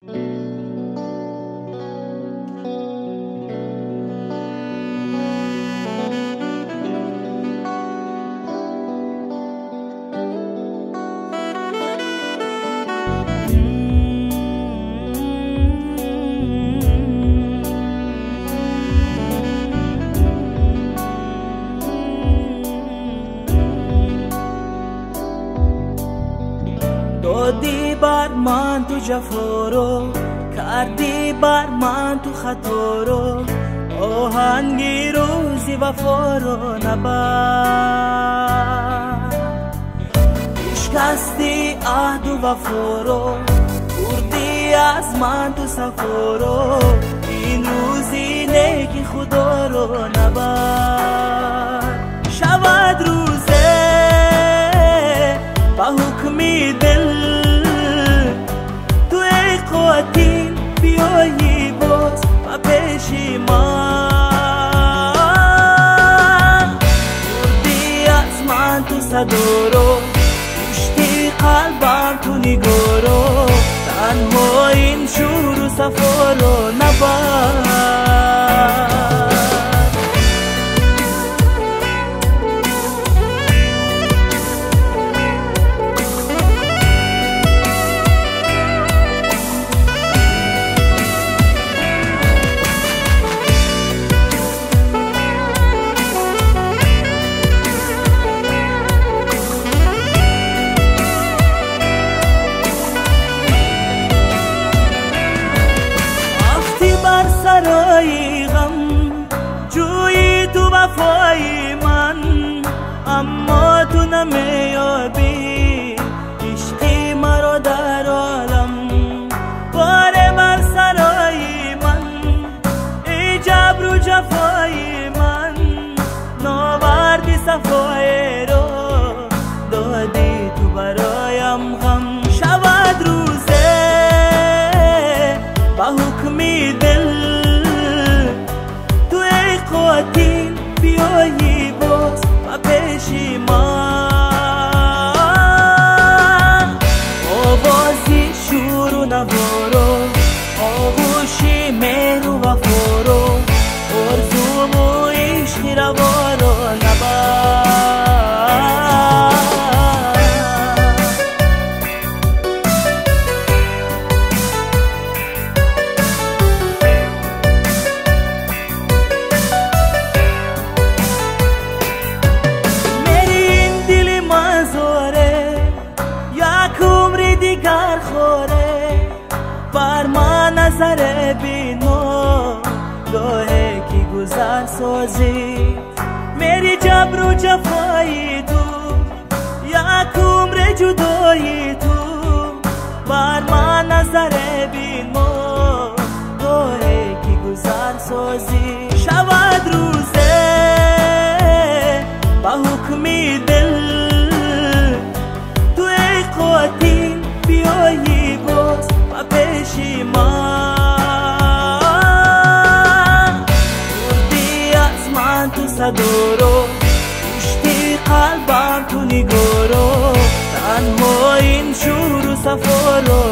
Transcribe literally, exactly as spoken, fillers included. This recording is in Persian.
دادی بر من تو جفا رو، کردی بر من تو خطا رو، آهنگی روزی وفا رو نبر. شکستی عهد و وفا رو، بردی از من تو صفا رو، این روزی نیکی خدا رو نبر. شود روزه با حکمی دل، تو ای قاتل بیایی باز و پیشی من. بردی از من تو صدا رو، کشتی قلبم تو نگاه رو، تنها این شور و صفا رو نبر. سرای غم جویی تو وفای من، اما تو نمیابی عشقی مرا در عالم. باره بر سرای من ای جبر و جفای من، ناوردی صفای رو دادی تو برایم غم. شود روزه با حکمی دل، قاتل بیایی باز و پیشی من. آوازی شور و نوارو، آغوشی مهر و وفا رو، آرزو و عشق روا رو نبر. بر من نظر بینو گاهی که گذر سازی، میری جبر و جفایی تو، یک عمر جدایی تو. بر من نظر بینو گاهی که گذر سازی. شود روزه با حکمی دل، تو ای قاتل بیایی باز و پیشی من. بردی از من تو صدا رو، کشتی قلبم تو نگاه رو، تنها این شور و صفا رو